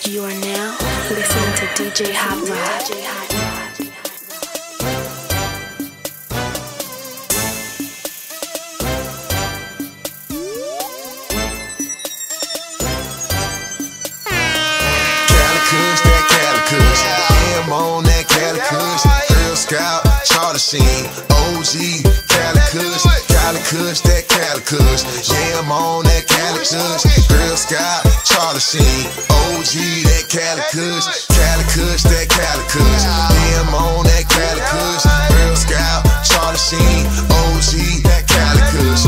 You are now listening to DJ Hot Rod. I'm on that Cali Kush, Girl Scout, Charter Sheen, OG, Cali Kush, that Cali Kush. Yeah, I'm on that Cali Kush, Girl Scout, Charter Sheen, OG, that Cali Kush, that Cali Kush. Yeah, I'm on that Cali Kush, Girl Scout, Charter Sheen, OG, that Cali Kush,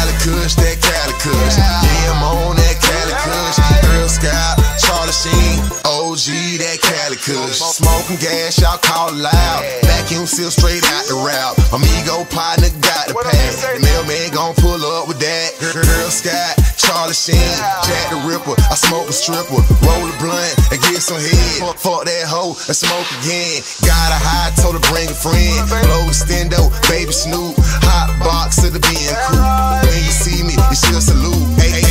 that Cali Kush. Yeah, I'm on that Cali Kush, Girl Scout, Charter Sheen, OG, that Cali Kush. Smoking gas, y'all call it loud. Vacuum seal straight out the route. Amigo partner got the pass. The mailman gon' pull up with that. Girl Scout, Charlie Sheen, Jack the Ripper. I smoke a stripper, roll a blunt and get some head. Fuck that hoe and smoke again. Got a high, told her bring a friend. Blow extendo, baby Snoop. Hot box to the BM crew. When you see me, you should salute.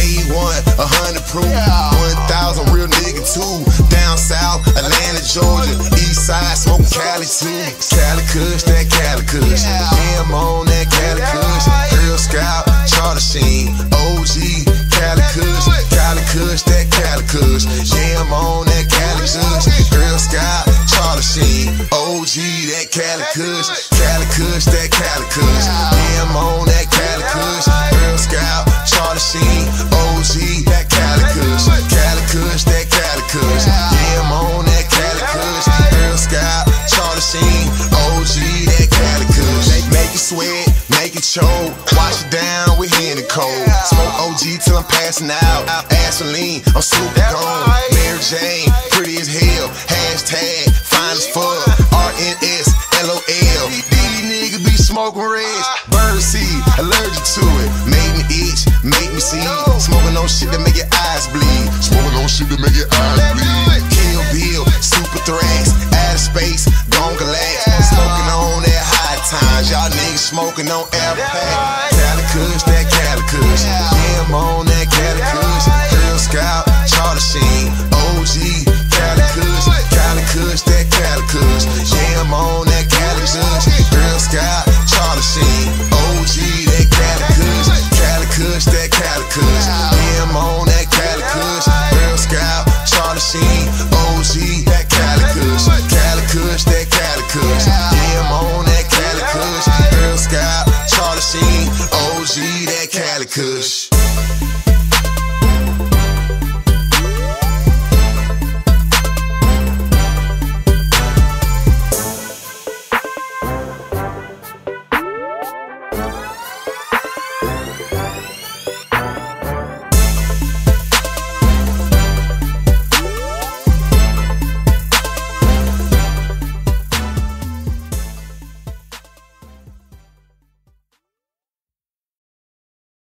A1, 100 proof. 1,000 real nigga too. Down south, Atlanta, Georgia. East side, smoking Cali too. Cali Kush, that Cali Kush. Yeah, I'm on that Cali Kush. Girl Scout, Charter Sheen, OG, Cali Kush, that Cali Kush. Yeah, I'm on that Cali Kush. Girl Scout, Charter Sheen, OG, that Cali Kush, that Cali Kush. Yeah, I'm on that Cali Kush. Girl Scout, Charter Sheen, OG, that Cali Kush, that Cali Kush. Yeah, I'm on that Cali Kush. Girl Scout, Charter Sheen, OG, that Cali Kush. Make it sweat, make it choke. Wash it down with Henny Cold. Smoke OG till I'm passing out. Aspiline, I'm super gone. Mary Jane, pretty as hell. Hashtag fine as fuck. RNS, LOL. These niggas be smoking reds. Bird seed, allergic to it. Make me itch, make me see. Smoking on shit that make your eyes bleed. Smoking on shit that make your eyes bleed.